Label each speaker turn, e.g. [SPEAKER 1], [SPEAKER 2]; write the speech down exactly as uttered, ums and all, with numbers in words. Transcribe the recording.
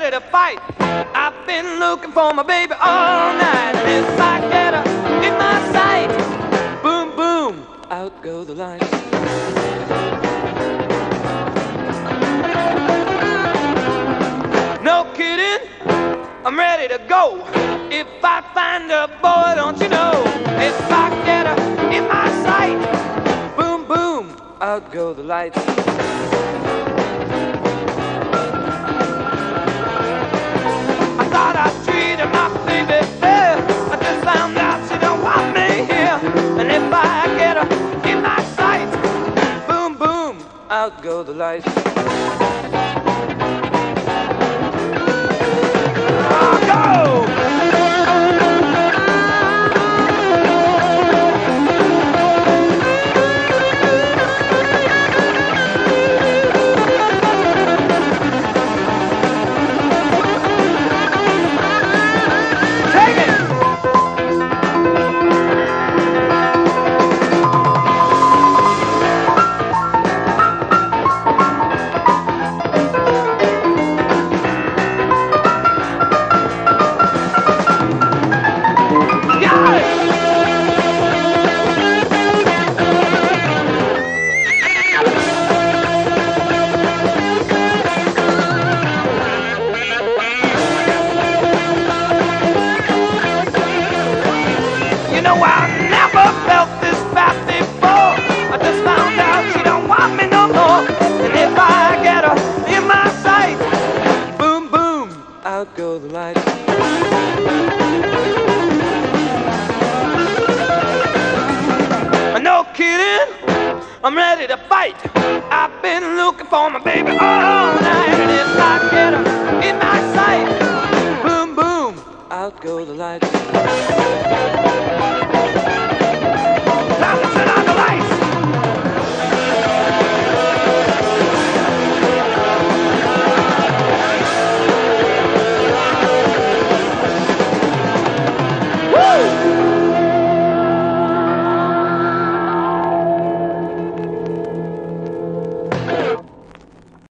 [SPEAKER 1] ready to fight. I've been looking for my baby all night, and if I get her in my sight, boom, boom, out go the lights. No kidding, I'm ready to go. If I find a boy, don't you know, if I get her in my sight, boom, boom, out go the lights. I thought I treated my baby fair, I just found out she don't want me here. And if I get her in my sight, boom, boom, out go the lights. You know, I never felt this bad before. I just found out she don't want me no more. And if I get her in my sight, boom, boom, out go the lights. No kidding, I'm ready to fight. I've been looking for my baby all night, and if I get her in my sight, boom, boom, out go the lights.